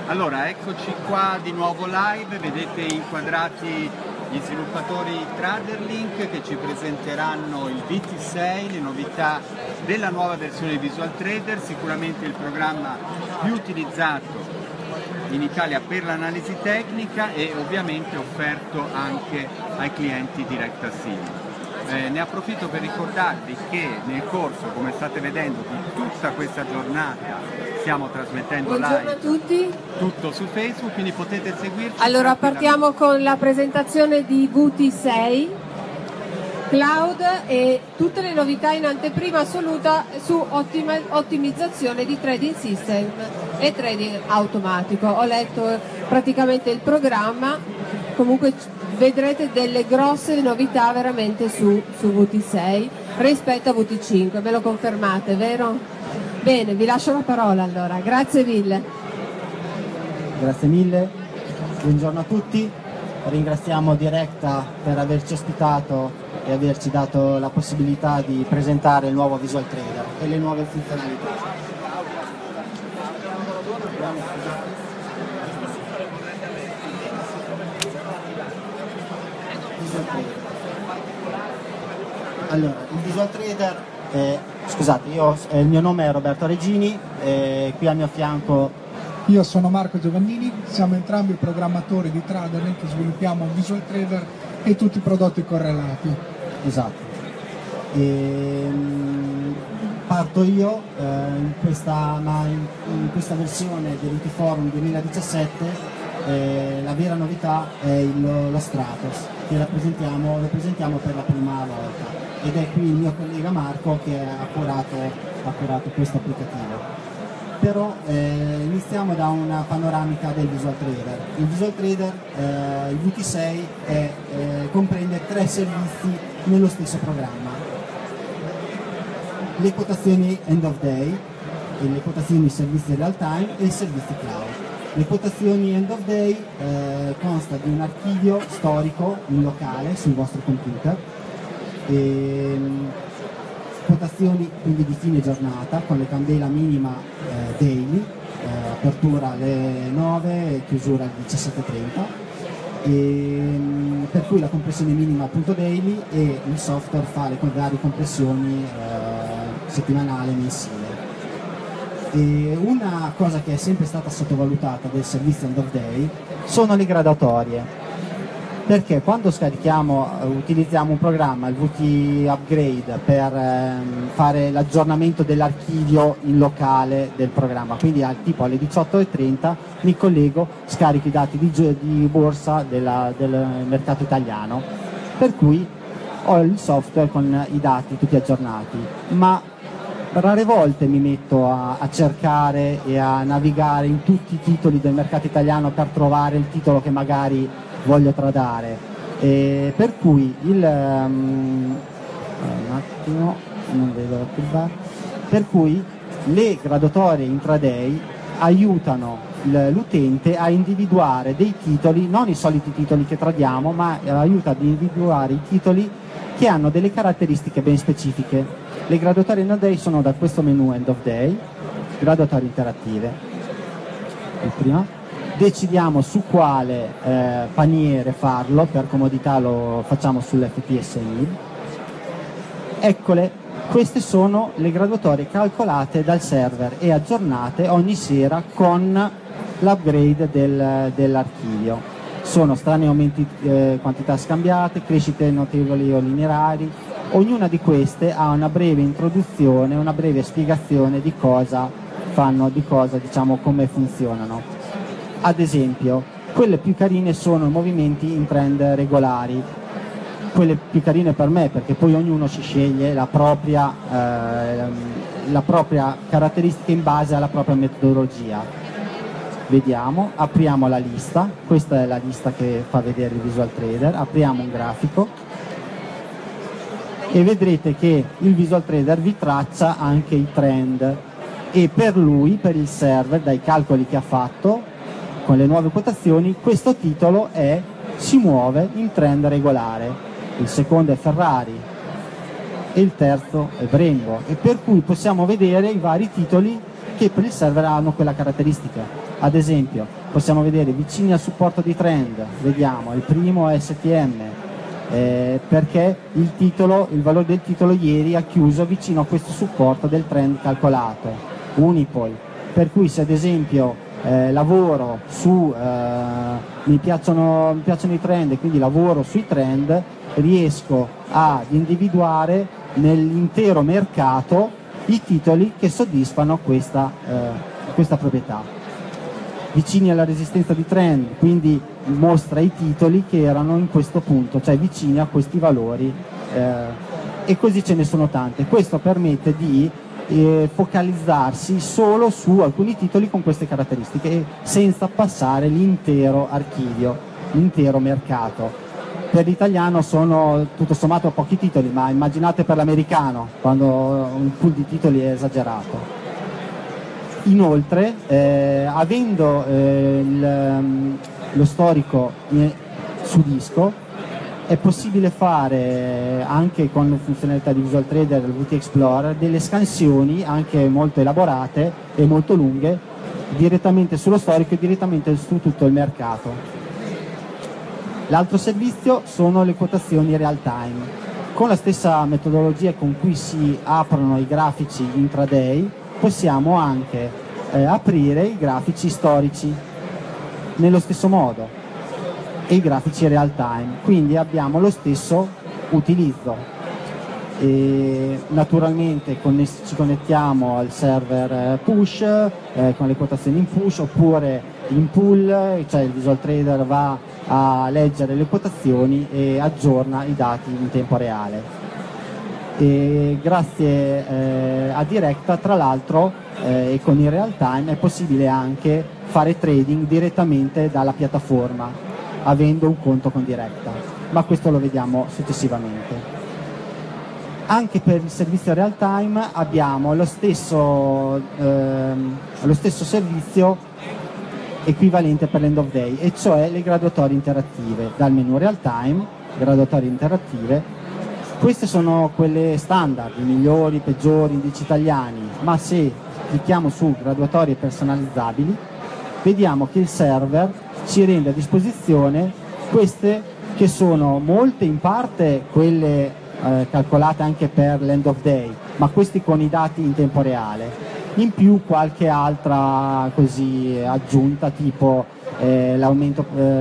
Allora, eccoci qua di nuovo live, vedete inquadrati gli sviluppatori Traderlink che ci presenteranno il VT6, le novità della nuova versione di Visual Trader, sicuramente il programma più utilizzato in Italia per l'analisi tecnica e ovviamente offerto anche ai clienti DirectAsim. Ne approfitto per ricordarvi che nel corso, come state vedendo, di tutta questa giornata stiamo trasmettendo Buongiorno live a tutti. tutto su Facebook, quindi potete seguirci. Allora partiamo con la presentazione di VT6 Cloud e tutte le novità in anteprima assoluta su ottimizzazione di trading system e trading automatico. Ho letto praticamente il programma, comunque vedrete delle grosse novità veramente su VT6 rispetto a VT5, me lo confermate, vero? Bene, vi lascio la parola allora, grazie mille. Grazie mille, buongiorno a tutti, ringraziamo Directa per averci ospitato e averci dato la possibilità di presentare il nuovo Visual Trader e le nuove funzionalità. Allora, il Visual Trader, scusate, il mio nome è Roberto Regini, qui al mio fianco io sono Marco Giovannini, siamo entrambi programmatori di Traderlink che sviluppiamo Visual Trader e tutti i prodotti correlati. Esatto. Parto io in questa versione dell'IT Forum 2017. La vera novità è lo Stratos, che lo presentiamo per la prima volta, ed è qui il mio collega Marco che ha curato questo applicativo. Però iniziamo da una panoramica del Visual Trader. Il Visual Trader, il VT6, comprende 3 servizi nello stesso programma: le quotazioni end of day, le quotazioni servizi real time e i servizi cloud. Le quotazioni end of day consta di un archivio storico in locale sul vostro computer, quotazioni quindi di fine giornata con le candela minima daily, apertura alle 9 e chiusura alle 17:30, per cui la compressione minima appunto daily, e il software fa le varie compressioni settimanale e mensile. E una cosa che è sempre stata sottovalutata del servizio end of day sono le graduatorie, perché quando utilizziamo un programma, il VT Upgrade, per fare l'aggiornamento dell'archivio in locale del programma, quindi tipo alle 18:30 mi collego, scarico i dati di borsa del mercato italiano, per cui ho il software con i dati tutti aggiornati, ma rare volte mi metto a cercare e a navigare in tutti i titoli del mercato italiano per trovare il titolo che magari voglio tradare, per cui per cui le graduatorie intraday aiutano l'utente a individuare dei titoli, non i soliti titoli che tradiamo, ma aiuta ad individuare i titoli che hanno delle caratteristiche ben specifiche. Le graduatorie end of day sono da questo menu end of day, graduatorie interattive. Il prima. Decidiamo su quale paniere farlo, per comodità lo facciamo sull'FPSI. Eccole, queste sono le graduatorie calcolate dal server e aggiornate ogni sera con l'upgrade dell'archivio. Sono strani aumenti, quantità scambiate, crescite notevoli o lineari. Ognuna di queste ha una breve introduzione, una breve spiegazione di cosa fanno, diciamo come funzionano. Ad esempio, quelle più carine sono i movimenti in trend regolari, quelle più carine per me, perché poi ognuno si sceglie la propria caratteristica in base alla propria metodologia. Vediamo, apriamo la lista, questa è la lista che fa vedere il Visual Trader, apriamo un grafico e vedrete che il Visual Trader vi traccia anche i trend, e per il server, dai calcoli che ha fatto con le nuove quotazioni, questo titolo si muove in trend regolare. Il secondo è Ferrari e il terzo è Brembo, e per cui possiamo vedere i vari titoli che per il server hanno quella caratteristica. Ad esempio, possiamo vedere vicini al supporto di trend, vediamo, il primo è STM, perché il valore del titolo ieri ha chiuso vicino a questo supporto del trend calcolato. Unipol, per cui se ad esempio lavoro su, mi piacciono i trend e quindi lavoro sui trend, riesco ad individuare nell'intero mercato i titoli che soddisfano questa proprietà. Vicini alla resistenza di trend, quindi mostra i titoli che erano in questo punto, cioè vicini a questi valori, e così ce ne sono tante. Questo permette di focalizzarsi solo su alcuni titoli con queste caratteristiche senza passare l'intero archivio, l'intero mercato. Per l'italiano sono tutto sommato pochi titoli, ma immaginate per l'americano quando un pool di titoli è esagerato. Inoltre, avendo lo storico su disco, è possibile fare anche con le funzionalità di Visual Trader e VT Explorer delle scansioni anche molto elaborate e molto lunghe direttamente sullo storico e direttamente su tutto il mercato. L'altro servizio sono le quotazioni real time. Con la stessa metodologia con cui si aprono i grafici intraday, possiamo anche aprire i grafici storici nello stesso modo e i grafici real time, quindi abbiamo lo stesso utilizzo. E naturalmente ci connettiamo al server push con le quotazioni in push oppure in pull, cioè il Visual Trader va a leggere le quotazioni e aggiorna i dati in tempo reale. E grazie a Directa, tra l'altro, e con il real time è possibile anche fare trading direttamente dalla piattaforma avendo un conto con Directa, ma questo lo vediamo successivamente. Anche per il servizio real time abbiamo lo stesso servizio equivalente per l'end of day, e cioè le graduatorie interattive. Dal menu real time, graduatorie interattive. Queste sono quelle standard, i migliori, i peggiori, indici italiani, ma se clicchiamo su graduatorie personalizzabili, vediamo che il server ci rende a disposizione queste che sono molte in parte quelle calcolate anche per l'end of day, ma questi con i dati in tempo reale. In più qualche altra così aggiunta, tipo l'aumento,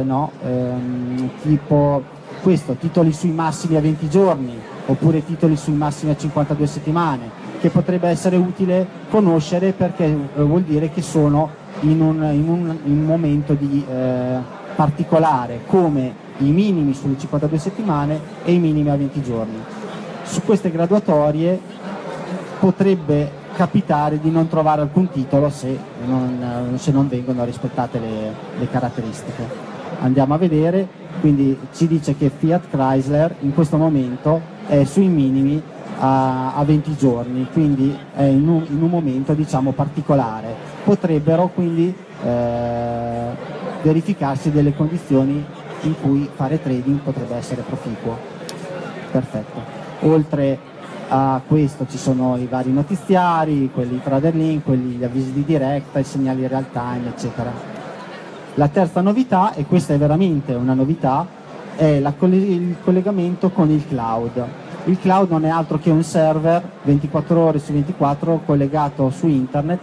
tipo questo, titoli sui massimi a 20 giorni oppure titoli sui massimi a 52 settimane, che potrebbe essere utile conoscere perché vuol dire che sono in un momento di particolare, come i minimi sulle 52 settimane e i minimi a 20 giorni. Su queste graduatorie potrebbe capitare di non trovare alcun titolo se non vengono rispettate le caratteristiche. Andiamo a vedere, quindi ci dice che Fiat Chrysler in questo momento è sui minimi a 20 giorni, quindi è in un momento diciamo particolare. Potrebbero quindi verificarsi delle condizioni in cui fare trading potrebbe essere proficuo. Perfetto. Oltre a questo ci sono i vari notiziari, quelli Trader Link, gli avvisi di Directa, i segnali real time, eccetera. La terza novità, e questa è veramente una novità, è il collegamento con il cloud. Il cloud non è altro che un server 24 ore su 24 collegato su internet,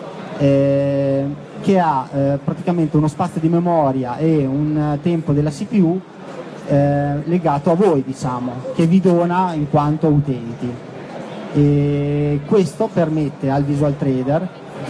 che ha praticamente uno spazio di memoria e un tempo della CPU legato a voi, diciamo, che vi dona in quanto utenti. E questo permette al Visual Trader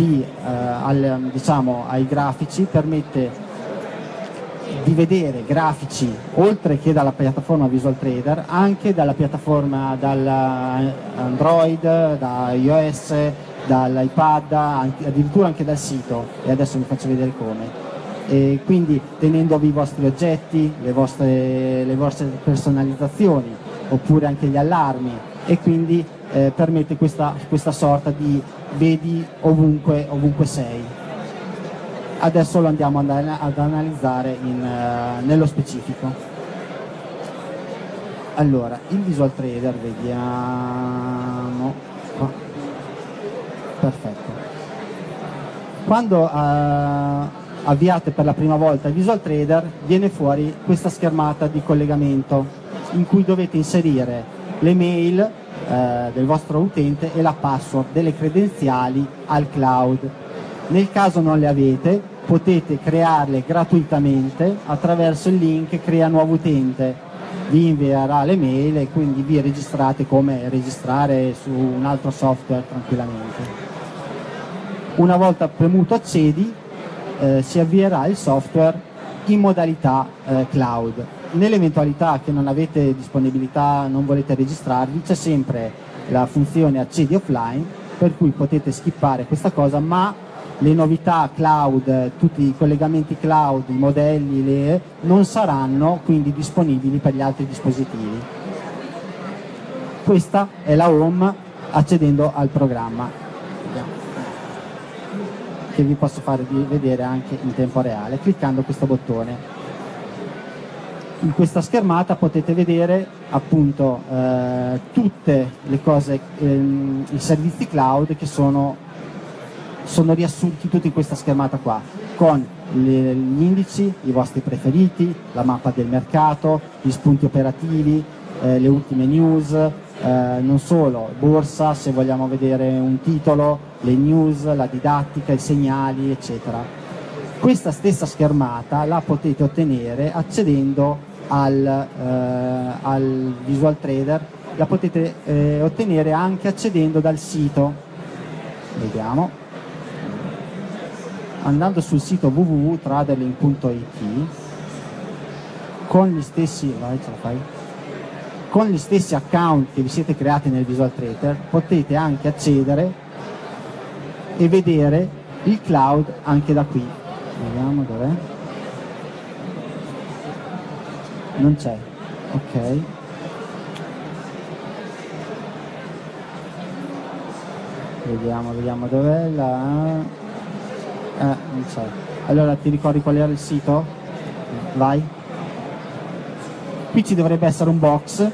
ai grafici, permette di vedere grafici oltre che dalla piattaforma Visual Trader, anche dalla piattaforma dall'Android, da iOS, dall'iPad, addirittura anche dal sito, e adesso vi faccio vedere come. E quindi tenendovi i vostri oggetti, le vostre personalizzazioni, oppure anche gli allarmi, e quindi permette questa sorta di vedi ovunque sei. Adesso lo andiamo ad analizzare nello specifico. Allora, il Visual Trader, vediamo qua. Perfetto. Quando avviate per la prima volta il Visual Trader, viene fuori questa schermata di collegamento in cui dovete inserire le mail del vostro utente e la password delle credenziali al cloud. Nel caso non le avete, potete crearle gratuitamente attraverso il link crea nuovo utente. Vi invierà le mail e quindi vi registrate come registrare su un altro software tranquillamente. Una volta premuto accedi, si avvierà il software in modalità cloud. Nell'eventualità che non avete disponibilità, non volete registrarvi, c'è sempre la funzione accedi offline, per cui potete skippare questa cosa, ma le novità cloud, tutti i collegamenti cloud, i modelli, non saranno quindi disponibili per gli altri dispositivi. Questa è la home accedendo al programma, che vi posso fare vedere anche in tempo reale cliccando questo bottone. In questa schermata potete vedere appunto tutte le cose, i servizi cloud che sono riassunti tutti in questa schermata qua, con gli indici, i vostri preferiti, la mappa del mercato, gli spunti operativi, le ultime news, non solo, borsa se vogliamo vedere un titolo, le news, la didattica, i segnali, eccetera. Questa stessa schermata la potete ottenere accedendo al Visual Trader, la potete ottenere anche accedendo dal sito. Vediamo. Andando sul sito www.traderlink.it con gli stessi account che vi siete creati nel Visual Trader potete anche accedere e vedere il cloud anche da qui. Vediamo dov'è. Non c'è, ok. Vediamo dov'è non c'è. Allora ti ricordi qual era il sito? Vai. Qui ci dovrebbe essere un box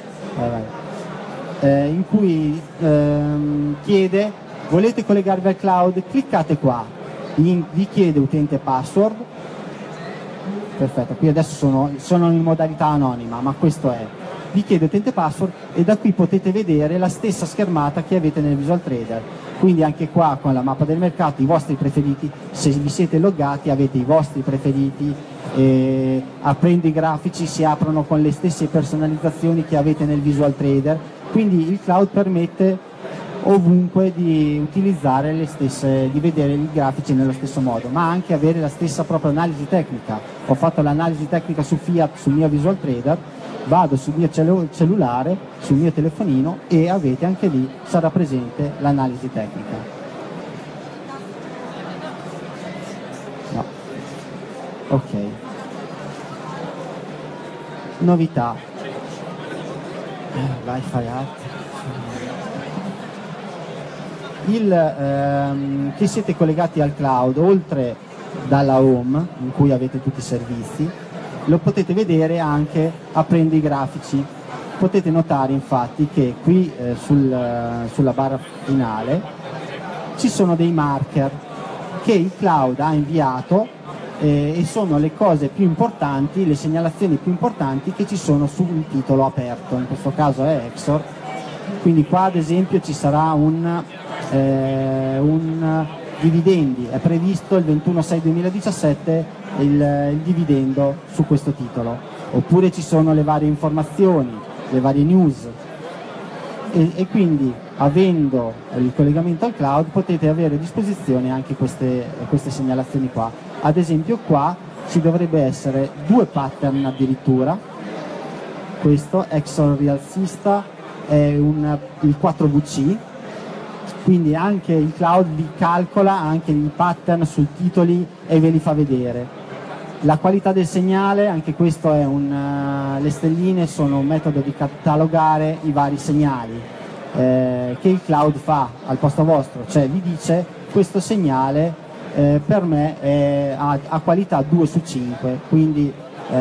in cui chiede volete collegarvi al cloud? Cliccate qua, vi chiede utente e password. Perfetto, qui adesso sono in modalità anonima, ma questo è. Vi chiede utente e password e da qui potete vedere la stessa schermata che avete nel Visual Trader. Quindi anche qua con la mappa del mercato, i vostri preferiti, se vi siete loggati avete i vostri preferiti, aprendo i grafici si aprono con le stesse personalizzazioni che avete nel Visual Trader, quindi il cloud permette ovunque di utilizzare le stesse, di vedere i grafici nello stesso modo, ma anche avere la stessa propria analisi tecnica. Ho fatto l'analisi tecnica su Fiat sul mio Visual Trader, vado sul mio cellulare, sul mio telefonino e avete anche lì, sarà presente l'analisi tecnica. No. Ok. Novità. Vai, fai altro. Che siete collegati al cloud, oltre dalla home, in cui avete tutti i servizi, lo potete vedere anche aprendo i grafici. Potete notare infatti che qui sulla barra finale ci sono dei marker che il cloud ha inviato e sono le cose più importanti, le segnalazioni più importanti che ci sono sul titolo aperto, in questo caso è Exor. Quindi qua ad esempio ci sarà un dividendi, è previsto il 21/6/2017 il dividendo su questo titolo, oppure ci sono le varie informazioni, le varie news e quindi avendo il collegamento al cloud potete avere a disposizione anche queste segnalazioni qua. Ad esempio qua ci dovrebbe essere 2 pattern addirittura. Questo Exor Rialzista è il 4VC, quindi anche il cloud vi calcola anche i pattern sui titoli e ve li fa vedere. La qualità del segnale, anche questo è le stelline sono un metodo di catalogare i vari segnali che il cloud fa al posto vostro, cioè vi dice questo segnale per me ha qualità 2/5, quindi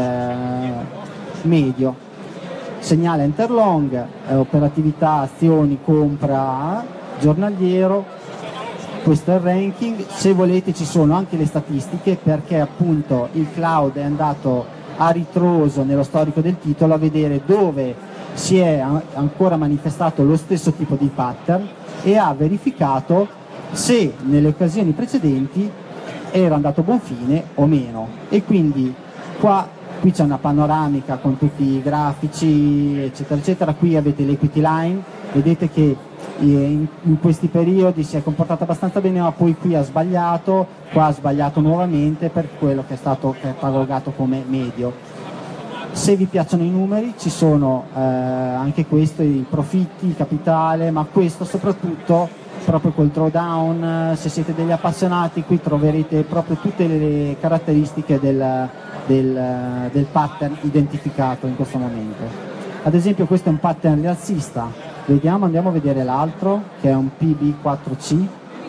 medio. Segnale interlong, operatività, azioni, compra giornaliero, questo è il ranking. Se volete ci sono anche le statistiche, perché appunto il cloud è andato a ritroso nello storico del titolo a vedere dove si è ancora manifestato lo stesso tipo di pattern e ha verificato se nelle occasioni precedenti era andato a buon fine o meno. E quindi qui c'è una panoramica con tutti i grafici eccetera eccetera. Qui avete l'equity line, vedete che in questi periodi si è comportato abbastanza bene, ma poi qui ha sbagliato, qua ha sbagliato nuovamente per quello che è stato catalogato come medio. Se vi piacciono i numeri ci sono anche questo, i profitti, il capitale, ma questo soprattutto proprio col drawdown. Se siete degli appassionati qui troverete proprio tutte le caratteristiche del pattern identificato in questo momento. Ad esempio questo è un pattern rialzista, andiamo a vedere l'altro che è un PB4C,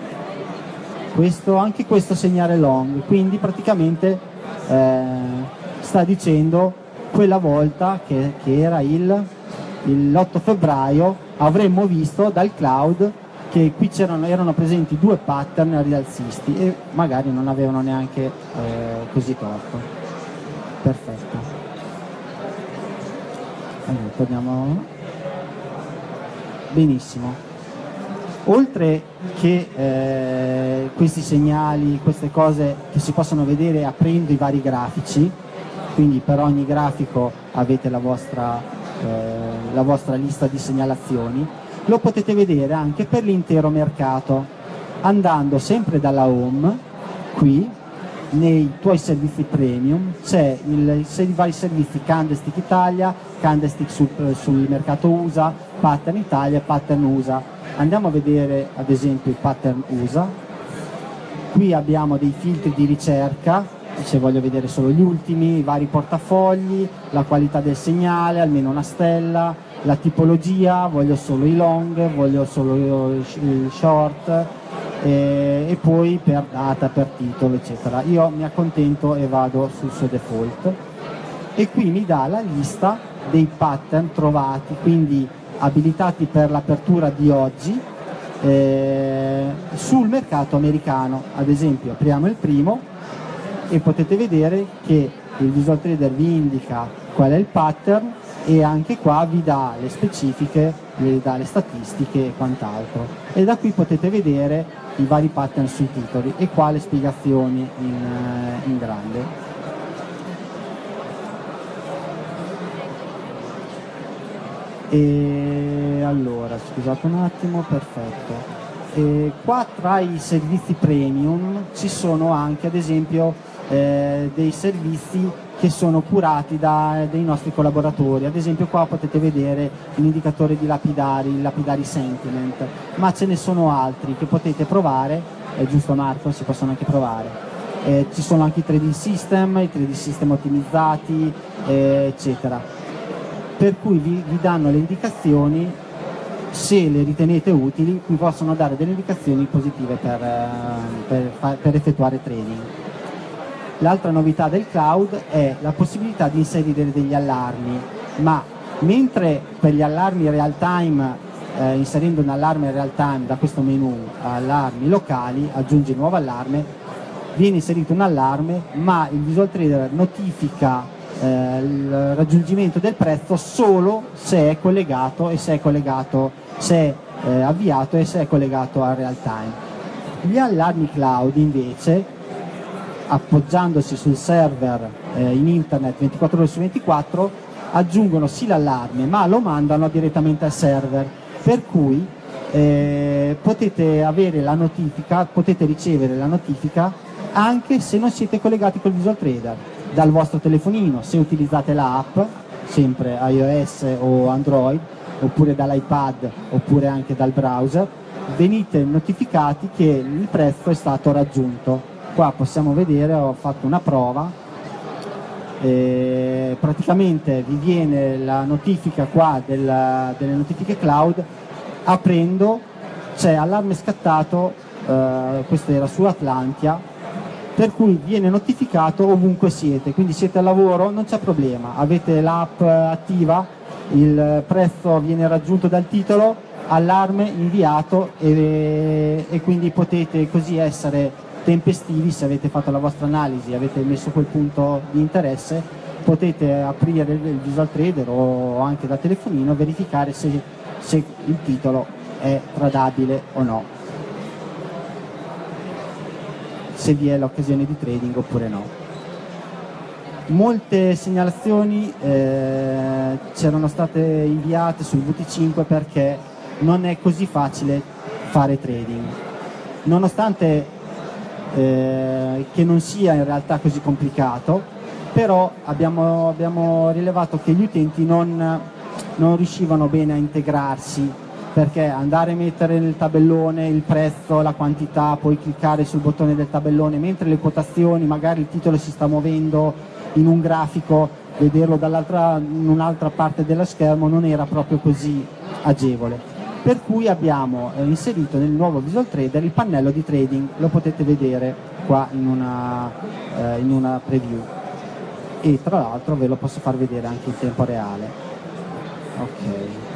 anche questo segnale long, quindi praticamente sta dicendo quella volta che era l'8 febbraio avremmo visto dal cloud che qui erano presenti due pattern rialzisti e magari non avevano neanche così torto. Perfetto. Allora, torniamo. Benissimo. Oltre che questi segnali, queste cose che si possono vedere aprendo i vari grafici, quindi per ogni grafico avete la vostra lista di segnalazioni, lo potete vedere anche per l'intero mercato, andando sempre dalla home, qui, nei tuoi servizi premium, c'è i vari servizi Candlestick Italia, Candlestick sul mercato USA, Pattern Italia, Pattern USA. Andiamo a vedere ad esempio il Pattern USA, qui abbiamo dei filtri di ricerca, se voglio vedere solo gli ultimi, i vari portafogli, la qualità del segnale, almeno una stella, la tipologia, voglio solo i long, voglio solo il short, e poi per data, per titolo eccetera. Io mi accontento e vado sul suo default e qui mi dà la lista dei pattern trovati, quindi abilitati per l'apertura di oggi sul mercato americano. Ad esempio apriamo il primo e potete vedere che il Visual Trader vi indica qual è il pattern e anche qua vi dà le specifiche, vi dà le statistiche e quant'altro, e da qui potete vedere i vari pattern sui titoli e qua le spiegazioni in grande. E allora scusate un attimo, perfetto. E qua tra i servizi premium ci sono anche ad esempio dei servizi che sono curati dei nostri collaboratori. Ad esempio qua potete vedere l'indicatore di lapidari, il lapidari sentiment, ma ce ne sono altri che potete provare, è giusto Marco? Si possono anche provare. Ci sono anche i trading system ottimizzati, eccetera, per cui vi danno le indicazioni. Se le ritenete utili vi possono dare delle indicazioni positive per effettuare trading. L'altra novità del cloud è la possibilità di inserire degli allarmi, ma mentre per gli allarmi real time, inserendo un allarme real time da questo menu allarmi locali, aggiungi nuovo allarme, viene inserito un allarme, ma il Visual Trader notifica il raggiungimento del prezzo solo se è collegato se è avviato e se è collegato al real time. Gli allarmi cloud invece, appoggiandosi sul server in internet 24 ore su 24, aggiungono sì l'allarme ma lo mandano direttamente al server, per cui potete avere la notifica, potete ricevere la notifica anche se non siete collegati col Visual Trader dal vostro telefonino, se utilizzate l'app, sempre iOS o Android, oppure dall'iPad oppure anche dal browser, venite notificati che il prezzo è stato raggiunto. Qua possiamo vedere, ho fatto una prova, praticamente vi viene la notifica qua delle notifiche cloud, aprendo c'è allarme scattato, questo era su Atlantia, per cui viene notificato ovunque siete, quindi siete al lavoro, non c'è problema, avete l'app attiva, il prezzo viene raggiunto dal titolo, allarme inviato, e quindi potete così essere tempestivi. Se avete fatto la vostra analisi, avete messo quel punto di interesse, potete aprire il Visual Trader o anche da telefonino, verificare se il titolo è tradabile o no, se vi è l'occasione di trading oppure no. Molte segnalazioni c'erano state inviate sul VT5 perché non è così facile fare trading, nonostante che non sia in realtà così complicato, però abbiamo rilevato che gli utenti non riuscivano bene a integrarsi, perché andare a mettere nel tabellone il prezzo, la quantità, poi cliccare sul bottone del tabellone, mentre le quotazioni, magari il titolo si sta muovendo in un grafico, vederlo in un'altra parte dello schermo non era proprio così agevole. Per cui abbiamo inserito nel nuovo Visual Trader il pannello di trading, lo potete vedere qua in una preview, e tra l'altro ve lo posso far vedere anche in tempo reale. Ok.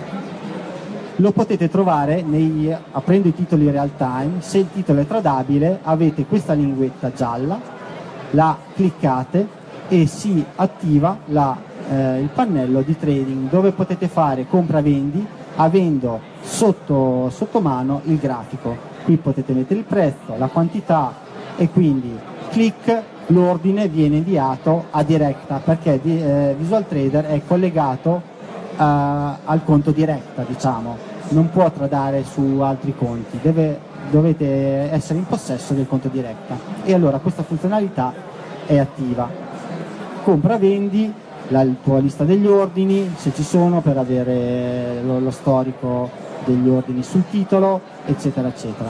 Lo potete trovare aprendo i titoli real time. Se il titolo è tradabile, avete questa linguetta gialla, la cliccate e si attiva il pannello di trading, dove potete fare compra-vendi avendo sotto mano il grafico. Qui potete mettere il prezzo, la quantità, e quindi clic, l'ordine viene inviato a Directa, perché Visual Trader è collegato al conto Directa, diciamo, non può tradare su altri conti, dovete essere in possesso del conto Directa, e allora questa funzionalità è attiva. Compra-vendi, la tua lista degli ordini, se ci sono, per avere lo storico degli ordini sul titolo, eccetera eccetera.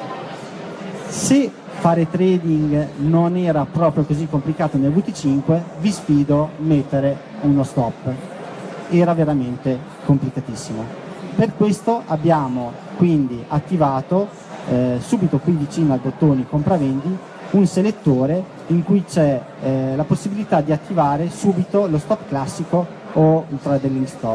Se fare trading non era proprio così complicato nel VT5, vi sfido a mettere uno stop, era veramente complicatissimo. Per questo abbiamo quindi attivato subito qui vicino al bottone compra-vendi un selettore in cui c'è la possibilità di attivare subito lo stop classico o il tradeling stop.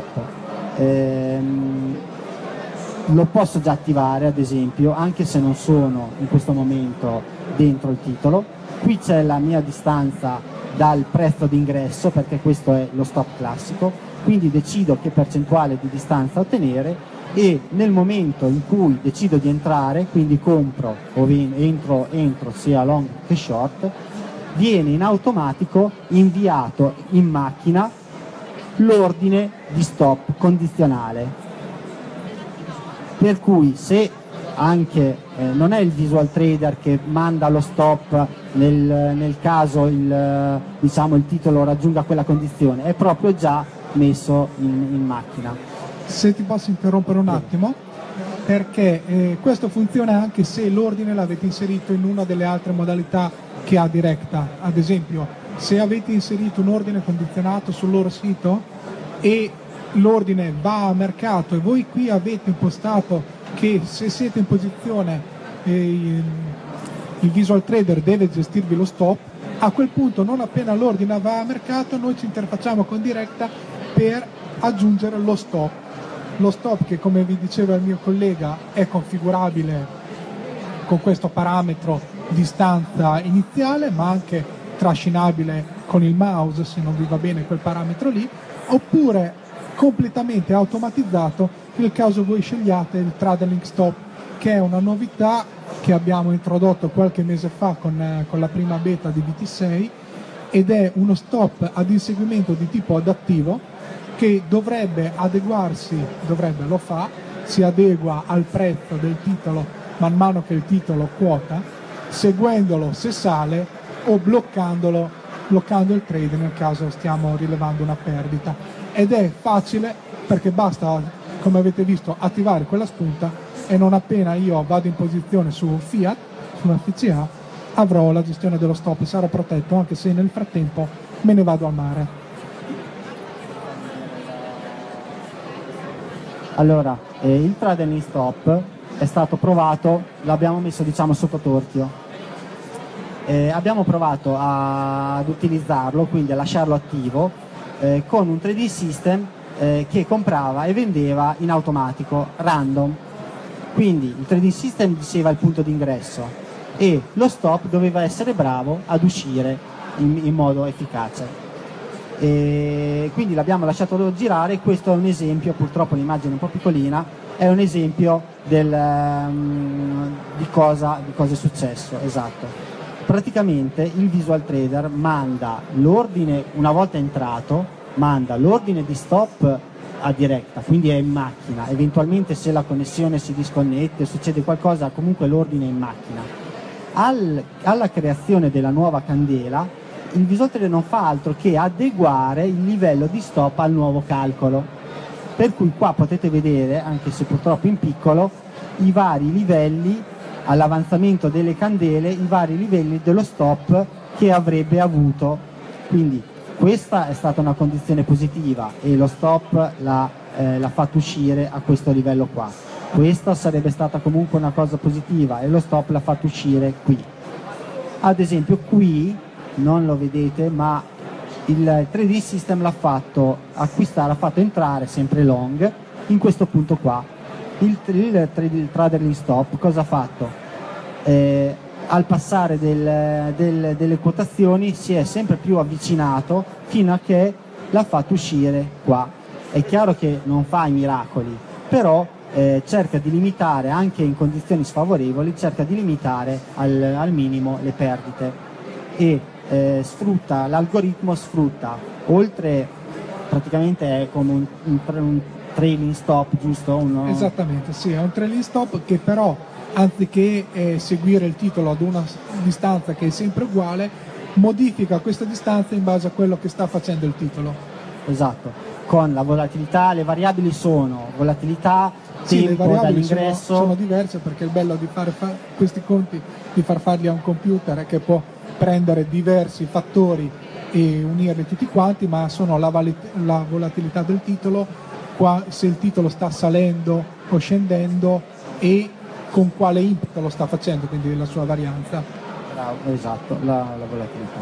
Lo posso già attivare, ad esempio, anche se non sono in questo momento dentro il titolo. Qui c'è la mia distanza dal prezzo d'ingresso, perché questo è lo stop classico, quindi decido che percentuale di distanza ottenere, e nel momento in cui decido di entrare, quindi compro o entro sia long che short, viene in automatico inviato in macchina l'ordine di stop condizionale. Per cui se anche non è il Visual Trader che manda lo stop nel caso il titolo raggiunga quella condizione, è proprio già messo in macchina. Se ti posso interrompere un attimo, perché questo funziona anche se l'ordine l'avete inserito in una delle altre modalità che ha Directa. Ad esempio, se avete inserito un ordine condizionato sul loro sito e l'ordine va a mercato e voi qui avete impostato che se siete in posizione il Visual Trader deve gestirvi lo stop, a quel punto, non appena l'ordine va a mercato, noi ci interfacciamo con Directa per aggiungere lo stop. Lo stop, che come vi diceva il mio collega è configurabile con questo parametro distanza iniziale, ma anche trascinabile con il mouse se non vi va bene quel parametro lì, oppure completamente automatizzato nel caso voi scegliate il tradeling stop, che è una novità che abbiamo introdotto qualche mese fa con la prima beta di VT6, ed è uno stop ad inseguimento di tipo adattivo che dovrebbe adeguarsi, lo fa, si adegua al prezzo del titolo man mano che il titolo quota, seguendolo se sale o bloccando il trade nel caso stiamo rilevando una perdita. Ed è facile perché basta, come avete visto, attivare quella spunta e non appena io vado in posizione su Fiat, su una FCA, avrò la gestione dello stop e sarò protetto anche se nel frattempo me ne vado al mare. Allora, il tradeling stop è stato provato, l'abbiamo messo sotto torchio. Abbiamo provato ad utilizzarlo, quindi a lasciarlo attivo, con un 3D System che comprava e vendeva in automatico, random. Quindi il trading system diceva il punto d'ingresso e lo stop doveva essere bravo ad uscire in modo efficace. E quindi l'abbiamo lasciato girare. Questo è un esempio, purtroppo l'immagine è un po' piccolina, è un esempio di cosa è successo. Esatto. Praticamente il visual trader manda l'ordine, una volta entrato, manda l'ordine di stop a diretta, quindi è in macchina. Eventualmente se la connessione si disconnette, succede qualcosa, comunque l'ordine è in macchina. Alla creazione della nuova candela il visual trader non fa altro che adeguare il livello di stop al nuovo calcolo, per cui qua potete vedere, anche se purtroppo in piccolo, i vari livelli all'avanzamento delle candele, i vari livelli dello stop che avrebbe avuto. Quindi questa è stata una condizione positiva e lo stop l'ha fatto uscire a questo livello qua. Questa sarebbe stata comunque una cosa positiva e lo stop l'ha fatto uscire qui. Ad esempio qui non lo vedete, ma il 3D System l'ha fatto acquistare, l'ha fatto entrare sempre long in questo punto qua. Il Traderling Stop cosa ha fatto? Al passare delle quotazioni si è sempre più avvicinato fino a che l'ha fatto uscire qua. È chiaro che non fa i miracoli, però cerca di limitare, anche in condizioni sfavorevoli, cerca di limitare al minimo le perdite e l'algoritmo sfrutta, oltre, praticamente è come un trailing stop, giusto? Esattamente, sì, è un trailing stop che però, anziché seguire il titolo ad una distanza che è sempre uguale, modifica questa distanza in base a quello che sta facendo il titolo. Esatto, con la volatilità, le variabili sono volatilità, sì, tempo dall'ingresso. Sono diverse, perché il bello di fare questi conti, di far farli a un computer, è che può prendere diversi fattori e unirli tutti quanti, ma sono la volatilità del titolo, se il titolo sta salendo o scendendo e con quale input lo sta facendo, quindi la sua varianza. Esatto, la volatilità.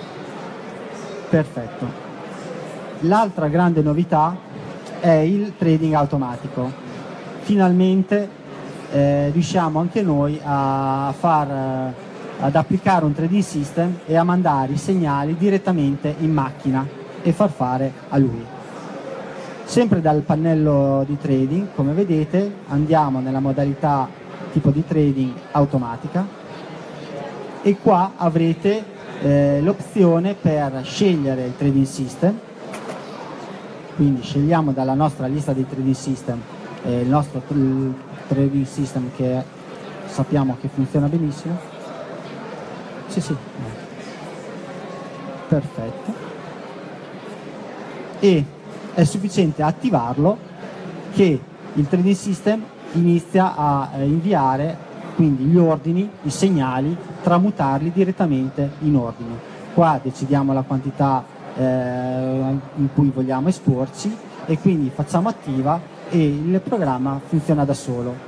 Perfetto. L'altra grande novità è il trading automatico. Finalmente riusciamo anche noi ad applicare un trading system e a mandare i segnali direttamente in macchina e far fare a lui. Sempre dal pannello di trading, come vedete, andiamo nella modalità tipo di trading automatica e qua avrete l'opzione per scegliere il trading system. Quindi scegliamo dalla nostra lista di trading system il nostro trading system, che sappiamo che funziona benissimo. Sì. Perfetto. E è sufficiente attivarlo che il trading system inizia a inviare quindi gli ordini, i segnali, tramutarli direttamente in ordini. Qua decidiamo la quantità in cui vogliamo esporci e quindi facciamo attiva e il programma funziona da solo.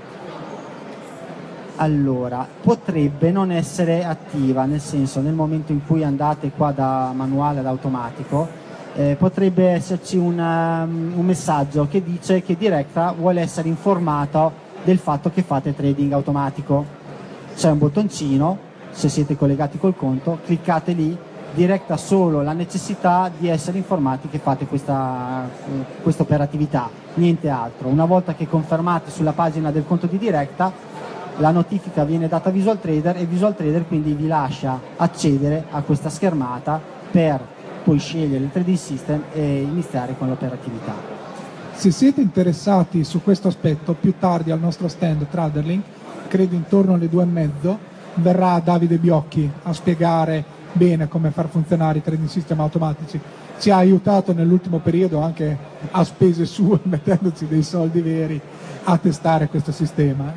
Allora, potrebbe non essere attiva, nel senso, nel momento in cui andate qua da manuale ad automatico, potrebbe esserci un messaggio che dice che Directa vuole essere informato del fatto che fate trading automatico. C'è un bottoncino, se siete collegati col conto, cliccate lì, Directa solo la necessità di essere informati che fate questa operatività, niente altro. Una volta che confermate sulla pagina del conto di Directa, la notifica viene data a Visual Trader e Visual Trader quindi vi lascia accedere a questa schermata per poi scegliere il trading system e iniziare con l'operatività. Se siete interessati su questo aspetto, più tardi al nostro stand Traderlink, credo intorno alle 2:30, verrà Davide Biocchi a spiegare bene come far funzionare i trading system automatici. Ci ha aiutato nell'ultimo periodo anche a spese sue, mettendoci dei soldi veri a testare questo sistema.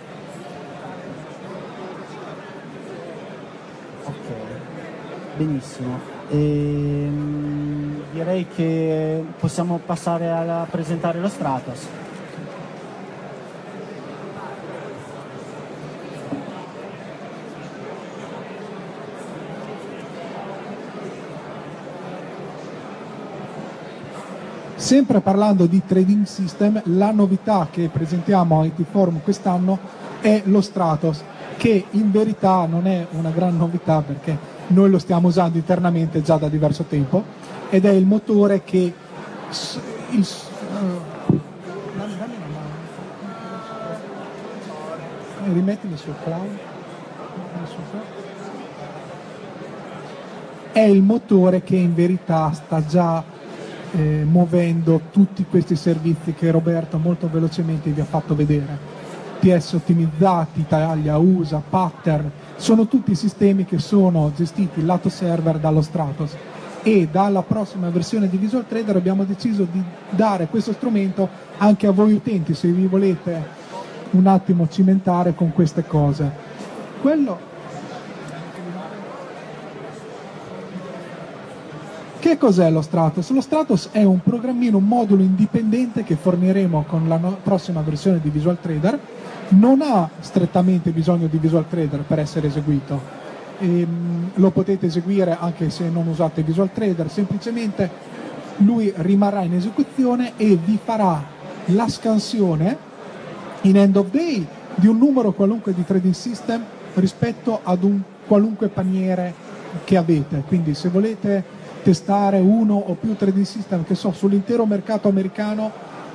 Ok, benissimo. Direi che possiamo passare a presentare lo Stratos. Sempre parlando di trading system, la novità che presentiamo a IT Forum quest'anno è lo Stratos, che in verità non è una gran novità perché noi lo stiamo usando internamente già da diverso tempo, ed è il motore che rimettimi sul cloud. È il motore che in verità sta già muovendo tutti questi servizi che Roberto molto velocemente vi ha fatto vedere. PS ottimizzati, taglia, usa, pattern, sono tutti sistemi che sono gestiti lato server dallo Stratos, e dalla prossima versione di Visual Trader abbiamo deciso di dare questo strumento anche a voi utenti, se vi volete un attimo cimentare con queste cose. Che cos'è lo Stratos? Lo Stratos è un programmino, un modulo indipendente che forniremo con la prossima versione di Visual Trader. Non ha strettamente bisogno di Visual Trader per essere eseguito. Lo potete eseguire anche se non usate Visual Trader, semplicemente lui rimarrà in esecuzione e vi farà la scansione in end of day di un numero qualunque di trading system rispetto ad un qualunque paniere che avete. Quindi se volete testare uno o più trading system, che so, sull'intero mercato americano,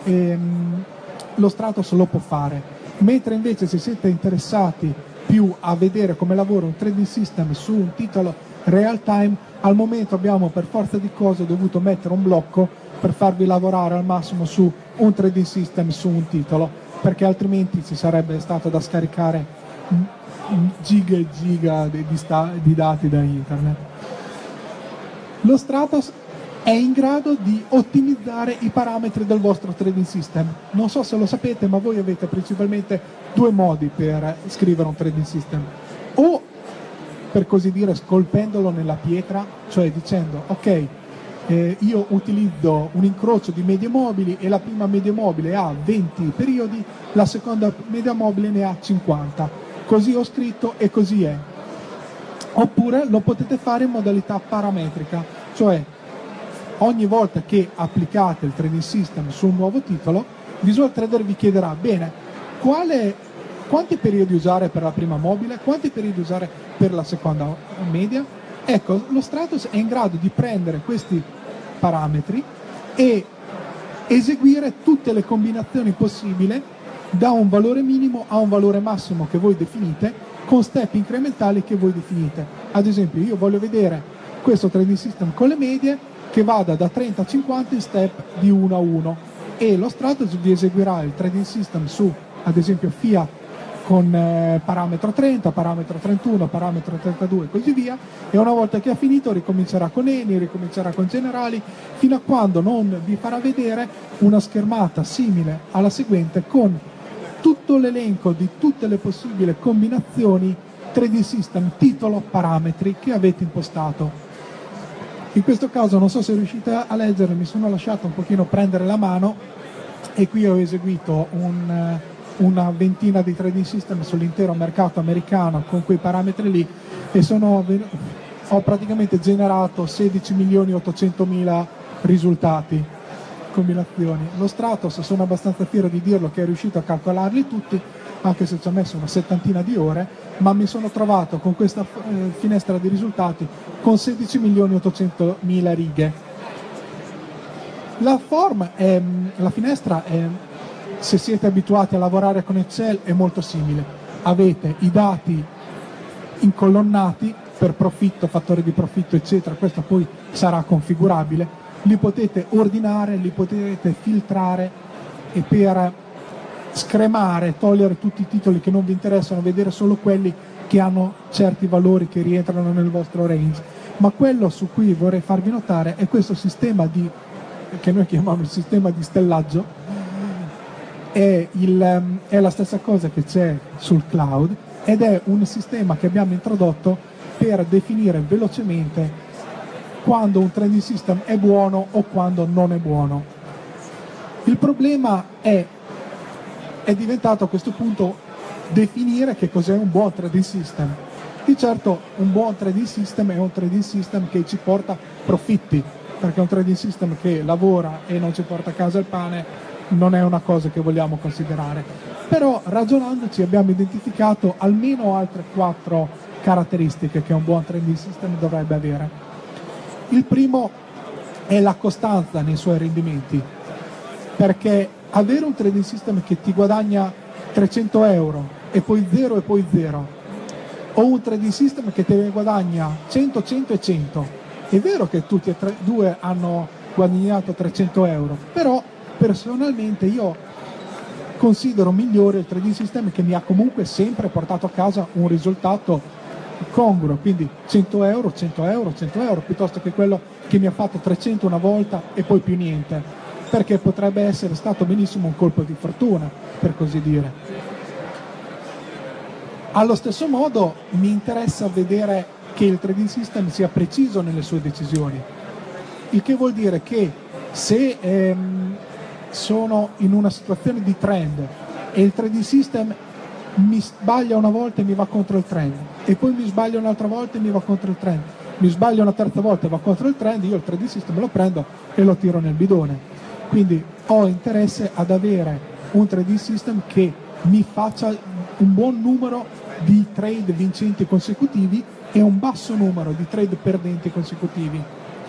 lo Stratos lo può fare. Mentre invece se siete interessati più a vedere come lavora un trading system su un titolo real time, al momento abbiamo per forza di cose dovuto mettere un blocco per farvi lavorare al massimo su un trading system su un titolo, perché altrimenti ci sarebbe stato da scaricare giga e giga di dati da internet. Lo Stratos è in grado di ottimizzare i parametri del vostro trading system. Non so se lo sapete, ma voi avete principalmente due modi per scrivere un trading system. O, per così dire, scolpendolo nella pietra, cioè dicendo ok, io utilizzo un incrocio di medie mobili e la prima media mobile ha 20 periodi, la seconda media mobile ne ha 50. Così ho scritto e così è. Oppure lo potete fare in modalità parametrica, cioè ogni volta che applicate il trading system su un nuovo titolo, Visual Trader vi chiederà: bene, quanti periodi usare per la prima mobile, quanti periodi usare per la seconda media. Ecco, lo Stratos è in grado di prendere questi parametri e eseguire tutte le combinazioni possibili da un valore minimo a un valore massimo che voi definite, con step incrementali che voi definite. Ad esempio, io voglio vedere questo trading system con le medie che vada da 30 a 50 in step di 1 a 1, e lo Stratos vi eseguirà il trading system su, ad esempio, Fiat con parametro 30, parametro 31, parametro 32 e così via, e una volta che ha finito ricomincerà con Eni, ricomincerà con Generali, fino a quando non vi farà vedere una schermata simile alla seguente con tutto l'elenco di tutte le possibili combinazioni trading system, titolo, parametri che avete impostato. In questo caso non so se riuscite a leggere, mi sono lasciato un pochino prendere la mano e qui ho eseguito una ventina di trading system sull'intero mercato americano con quei parametri lì, e ho praticamente generato 16.800.000 risultati, combinazioni. Lo Stratos, sono abbastanza fiero di dirlo, che è riuscito a calcolarli tutti, anche se ci ha messo una settantina di ore, ma mi sono trovato con questa finestra di risultati con 16.800.000 righe. La finestra è, se siete abituati a lavorare con Excel, è molto simile. Avete i dati incolonnati per profitto, fattore di profitto, eccetera, questo poi sarà configurabile, li potete ordinare, li potete filtrare, e per scremare, togliere tutti i titoli che non vi interessano, vedere solo quelli che hanno certi valori che rientrano nel vostro range. Ma quello su cui vorrei farvi notare è questo sistema che noi chiamiamo il sistema di stellaggio. È la stessa cosa che c'è sul cloud, ed è un sistema che abbiamo introdotto per definire velocemente quando un trading system è buono o quando non è buono. Il problema è diventato a questo punto definire che cos'è un buon trading system. Di certo un buon trading system è un trading system che ci porta profitti, perché un trading system che lavora e non ci porta a casa il pane non è una cosa che vogliamo considerare. Però ragionandoci abbiamo identificato almeno altre 4 caratteristiche che un buon trading system dovrebbe avere. Il primo è la costanza nei suoi rendimenti, perché avere un trading system che ti guadagna 300 euro e poi 0 e poi 0, o un trading system che te ne guadagna 100, 100 e 100. È vero che tutti e due hanno guadagnato 300 euro, però personalmente io considero migliore il trading system che mi ha comunque sempre portato a casa un risultato congruo, quindi 100 euro, 100 euro, 100 euro, piuttosto che quello che mi ha fatto 300 una volta e poi più niente, perché potrebbe essere stato benissimo un colpo di fortuna, per così dire. Allo stesso modo mi interessa vedere che il trading system sia preciso nelle sue decisioni, il che vuol dire che se sono in una situazione di trend e il trading system mi sbaglia una volta e mi va contro il trend, e poi mi sbaglia un'altra volta e mi va contro il trend, mi sbaglia una terza volta e va contro il trend, io il trading system lo prendo e lo tiro nel bidone. Quindi ho interesse ad avere un trading system che mi faccia un buon numero di trade vincenti consecutivi e un basso numero di trade perdenti consecutivi.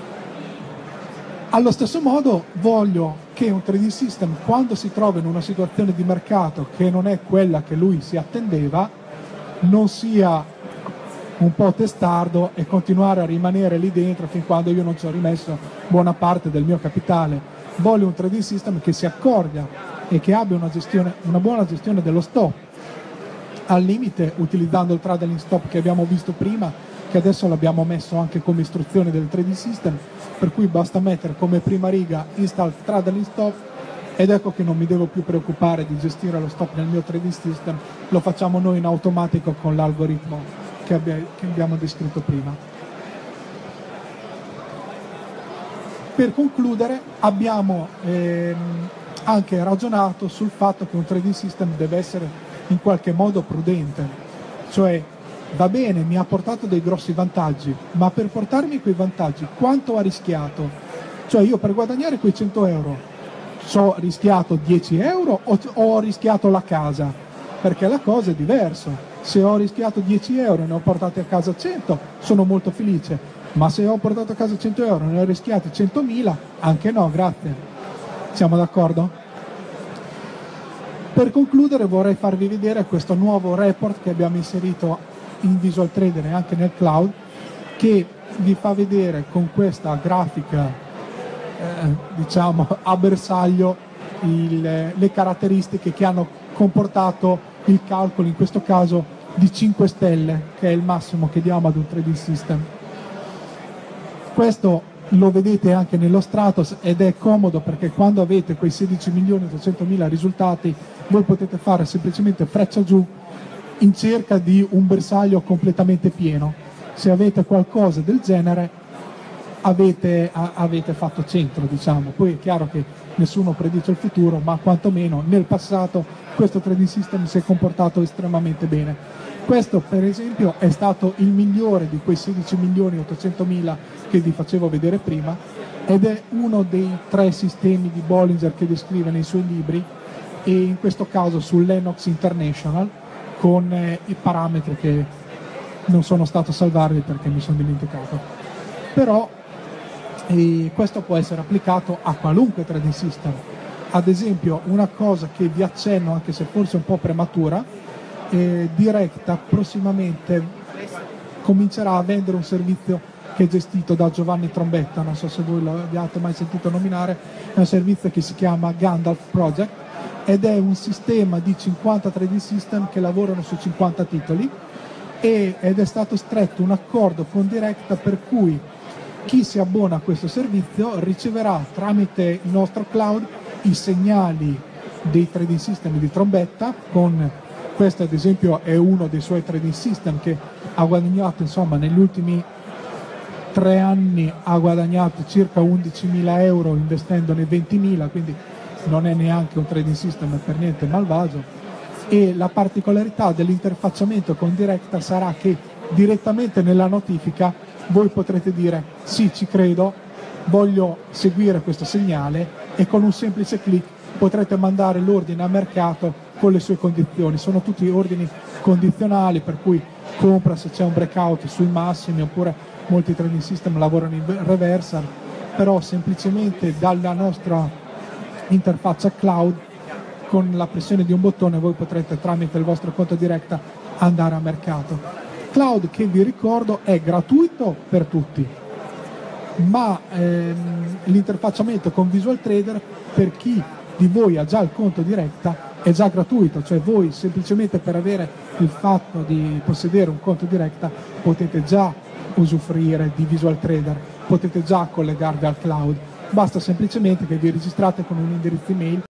Allo stesso modo voglio che un trading system, quando si trova in una situazione di mercato che non è quella che lui si attendeva, non sia un po' testardo e continuare a rimanere lì dentro fin quando io non ci ho rimesso buona parte del mio capitale. Voglio un trading system che si accorga e che abbia una buona gestione dello stop, al limite utilizzando il tradeling stop che abbiamo visto prima, che adesso l'abbiamo messo anche come istruzione del trading system, per cui basta mettere come prima riga install tradeling stop ed ecco che non mi devo più preoccupare di gestire lo stop nel mio trading system, lo facciamo noi in automatico con l'algoritmo che abbiamo descritto prima. Per concludere abbiamo anche ragionato sul fatto che un trading system deve essere in qualche modo prudente, cioè va bene, mi ha portato dei grossi vantaggi, ma per portarmi quei vantaggi quanto ha rischiato? Cioè io per guadagnare quei 100 euro ho rischiato 10 euro o ho rischiato la casa? Perché la cosa è diversa. Se ho rischiato 10 euro e ne ho portati a casa 100 sono molto felice, ma se ho portato a casa 100 euro e ne ho rischiati 100.000 anche no, grazie. Siamo d'accordo? Per concludere vorrei farvi vedere questo nuovo report che abbiamo inserito in Visual Trader e anche nel cloud, che vi fa vedere con questa grafica diciamo a bersaglio le caratteristiche che hanno comportato il calcolo, in questo caso di 5 stelle, che è il massimo che diamo ad un trading system. Questo lo vedete anche nello Stratos ed è comodo perché quando avete quei 16.800.000 risultati voi potete fare semplicemente freccia giù in cerca di un bersaglio completamente pieno. Se avete qualcosa del genere avete fatto centro, diciamo. Poi è chiaro che nessuno predice il futuro, ma quantomeno nel passato questo trading system si è comportato estremamente bene. Questo per esempio è stato il migliore di quei 16.800.000 che vi facevo vedere prima ed è uno dei 3 sistemi di Bollinger che descrive nei suoi libri, e in questo caso su Lennox International con i parametri che non sono stato a salvarli perché mi sono dimenticato. Però questo può essere applicato a qualunque trading system. Ad esempio una cosa che vi accenno, anche se forse un po' prematura, Directa prossimamente comincerà a vendere un servizio che è gestito da Giovanni Trombetta, non so se voi l'abbiate mai sentito nominare, è un servizio che si chiama Gandalf Project ed è un sistema di 50 trading system che lavorano su 50 titoli ed è stato stretto un accordo con Directa per cui chi si abbona a questo servizio riceverà tramite il nostro cloud i segnali dei trading system di Trombetta. Con questo ad esempio è uno dei suoi trading system che ha guadagnato, insomma, negli ultimi 3 anni ha guadagnato circa 11.000 euro investendone 20.000, quindi non è neanche un trading system per niente malvagio. E la particolarità dell'interfacciamento con Directa sarà che direttamente nella notifica voi potrete dire sì, ci credo, voglio seguire questo segnale, e con un semplice clic potrete mandare l'ordine a mercato con le sue condizioni. Sono tutti ordini condizionali, per cui compra se c'è un breakout sui massimi, oppure molti trading system lavorano in reversal, però semplicemente dalla nostra interfaccia cloud, con la pressione di un bottone, voi potrete tramite il vostro conto diretta andare a mercato. Cloud, che vi ricordo, è gratuito per tutti, ma l'interfacciamento con Visual Trader per chi di voi ha già il conto diretta è già gratuito, cioè voi semplicemente per avere il fatto di possedere un conto diretta potete già usufruire di Visual Trader, potete già collegarvi al cloud, basta semplicemente che vi registrate con un indirizzo email